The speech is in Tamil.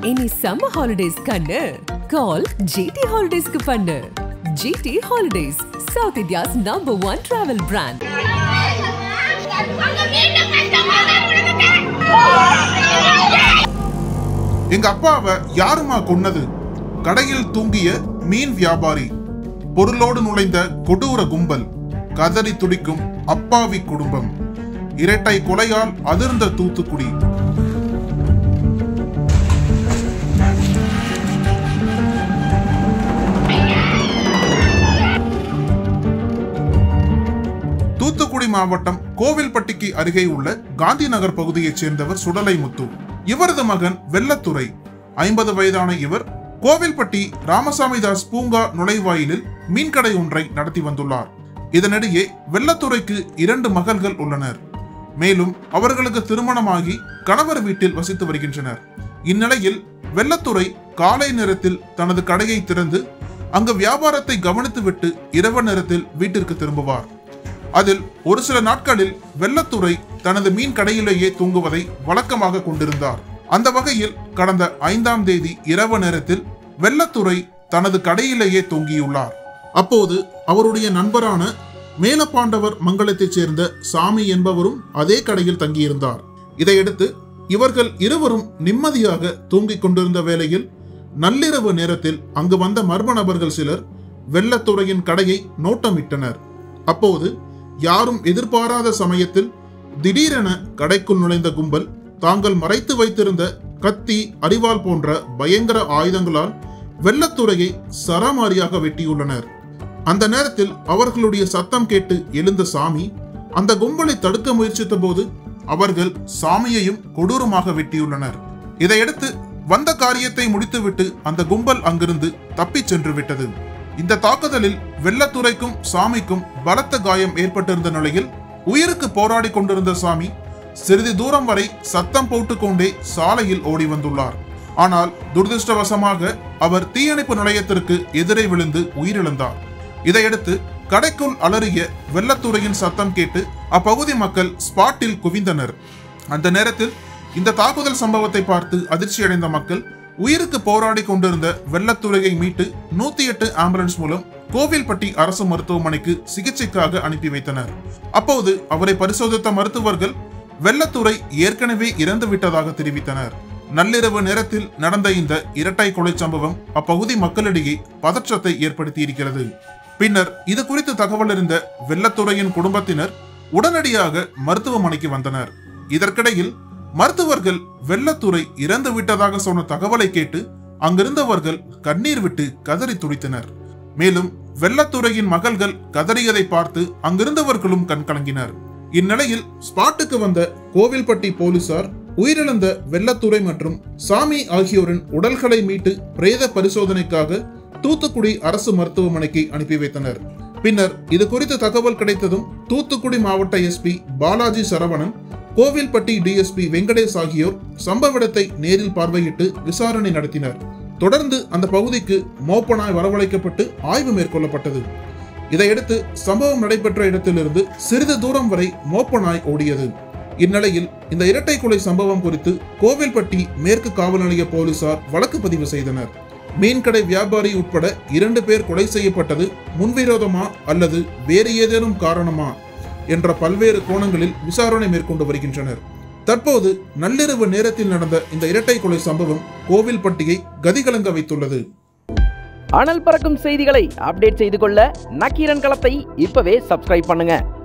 Any summer holidays kannu call GT Holidays ku pannu. GT Holidays, South India's #1 travel brand. எங்க அப்பாவை யாருமா கொன்னது? கடையில் தூங்கிய மீன் வியாபாரி, பொருளோடு நுழைந்த கொடூர கும்பல், கதறி துடிக்கும் அப்பாவி குடும்பம், இரட்டை கொலையால் அதிர்ந்த தூத்துக்குடி. தூத்துக்குடி மாவட்டம் கோவில்பட்டிக்கு அருகே உள்ள காந்தி நகர் பகுதியைச் சேர்ந்தவர் சுடலை முத்து. இவரது மகன் வெள்ளத்துறை. 50 வயதான இவர் கோவில்பட்டி ராமசாமிதாஸ் பூங்கா நுழைவாயிலில் மீன்கடை ஒன்றை நடத்தி வந்துள்ளார். இதனிடையே வெள்ளத்துறைக்கு 2 மகள்கள் உள்ளனர். மேலும் அவர்களுக்கு திருமணமாகி கணவர் வீட்டில் வசித்து வருகின்றனர். இந்நிலையில் வெள்ளத்துறை காலை நேரத்தில் தனது கடையை திறந்து அங்கு வியாபாரத்தை கவனித்துவிட்டு இரவு நேரத்தில் வீட்டிற்கு திரும்புவார். அதில் ஒரு சில நாட்களில் வெள்ளத்துறை தனது மீன் கடையிலேயே தூங்குவதை வழக்கமாக கொண்டிருந்தார். அந்த வகையில் கடந்த 5ஆம் தேதி இரவு நேரத்தில் வெள்ளத்துறை தனது கடையிலேயே தூங்கியுள்ளார். அப்போது அவருடைய நண்பரான மேலப்பாண்டவர் மங்கலத்தைச் சேர்ந்த சாமி என்பவரும் அதே கடையில் தங்கியிருந்தார். இதையடுத்து இவர்கள் இருவரும் நிம்மதியாக தூங்கிக் கொண்டிருந்த வேளையில் நள்ளிரவு நேரத்தில் அங்கு வந்த மர்ம நபர்கள் சிலர் வெள்ளத்துறையின் கடையை நோட்டமிட்டனர். அப்போது யாரும் எதிர்பாராத சமயத்தில் திடீரென கடைக்குள் நுழைந்த கும்பல் தாங்கள் மறைத்து வைத்திருந்த கத்தி, அரிவாள் போன்ற பயங்கர ஆயுதங்களால் வெள்ளத்துறையை சராமாரியாக வெட்டியுள்ளனர். அந்த நேரத்தில் அவர்களுடைய சத்தம் கேட்டு எழுந்த சாமி அந்த கும்பலை தடுக்க முயற்சித்த போது அவர்கள் சாமியையும் கொடூரமாக வெட்டியுள்ளனர். இதையடுத்து வந்த காரியத்தை முடித்துவிட்டு அந்த கும்பல் அங்கிருந்து தப்பிச் சென்று விட்டது. இந்த தாக்குதலில் வெள்ளத்துறைக்கும் சாமிக்கும் பலத்த காயம் ஏற்பட்டிருந்த நிலையில் உயிருக்கு போராடி கொண்டிருந்த சாமி சிறிது தூரம் வரை சத்தம் போட்டுக்கொண்டே சாலையில் ஓடி வந்துள்ளார். ஆனால் துரதிருஷ்டவசமாக அவர் தீயணைப்பு நிலையத்திற்கு எதிரே விழுந்து உயிரிழந்தார். இதையடுத்து கடைக்குள் அலறிய வெள்ளத்துறையின் சத்தம் கேட்டு அப்பகுதி மக்கள் ஸ்பாட்டில் குவிந்தனர். அந்த நேரத்தில் இந்த தாக்குதல் சம்பவத்தை பார்த்து அதிர்ச்சியடைந்த மக்கள் உயிருக்கு போராடி கொண்டிருந்த வெள்ளத்துறையை மீட்டு 108 ஆம்புலன்ஸ் மூலம் கோவில்பட்டி அரசு மருத்துவமனைக்கு சிகிச்சைக்காக அனுப்பி வைத்தனர். அப்போது அவரை பரிசோதித்த மருத்துவர்கள் வெள்ளத்துறை ஏற்கனவே இறந்து விட்டதாக தெரிவித்தனர். நள்ளிரவு நேரத்தில் நடந்த இந்த இரட்டை கொலை சம்பவம் அப்பகுதி மக்களிடையே பதற்றத்தை ஏற்படுத்தியிருக்கிறது. பின்னர் இது குறித்து தகவல் அறிந்த வெள்ளத்துறையின் குடும்பத்தினர் உடனடியாக மருத்துவமனைக்கு வந்தனர். இதற்கிடையில் மருத்துவர்கள் வெள்ளத்துறை இறந்து விட்டதாக சொன்ன தகவலை கேட்டு அங்கிருந்தவர்கள் கண்ணீர் விட்டு கதறி துடித்தனர். மேலும் வெள்ளத்துறையின் மகள்கள் கதறியதை பார்த்து அங்கிருந்தவர்களும் கண்கலங்கினர். இந்நிலையில் ஸ்பாட்டுக்கு வந்த கோவில்பட்டி போலீசார் உயிரிழந்த வெள்ளத்துறை மற்றும் சாமி ஆகியோரின் உடல்களை மீட்டு பிரேத பரிசோதனைக்காக தூத்துக்குடி அரசு மருத்துவமனைக்கு அனுப்பி வைத்தனர். பின்னர் இது குறித்து தகவல் கிடைத்ததும் தூத்துக்குடி மாவட்ட எஸ்பி பாலாஜி சரவணன், கோவில்பட்டி டிஎஸ்பி வெங்கடேஷ் ஆகியோர் சம்பவ இடத்தை நேரில் பார்வையிட்டு விசாரணை நடத்தினர். தொடர்ந்து அந்த பகுதிக்கு மோப்பனாய் வரவழைக்கப்பட்டு ஆய்வு மேற்கொள்ளப்பட்டது. இதையடுத்து சம்பவம் நடைபெற்ற இடத்திலிருந்து சிறிது தூரம் வரை மோப்பனாய் ஓடியது. இந்நிலையில் இந்த இரட்டை கொலை சம்பவம் குறித்து கோவில்பட்டி மேற்கு காவல் நிலைய போலீசார் வழக்கு பதிவு செய்தனர். மீன்கடை வியாபாரி உட்பட 2 பேர் கொலை செய்யப்பட்டது முன்விரோதமா அல்லது வேறு ஏதேனும் காரணமா என்ற பல்வேறு கோணங்களில் விசாரணை மேற்கொண்டு வருகின்றனர். தற்போது நள்ளிரவு நேரத்தில் நடந்த இந்த இரட்டை கொலை சம்பவம் கோவில்பட்டியை கதிகலங்க வைத்துள்ளது. அனல் பறக்கும் செய்திகளை அப்டேட் செய்து கொள்ள நக்கீரன் களத்தை இப்பவே சப்ஸ்கிரைப் பண்ணுங்க.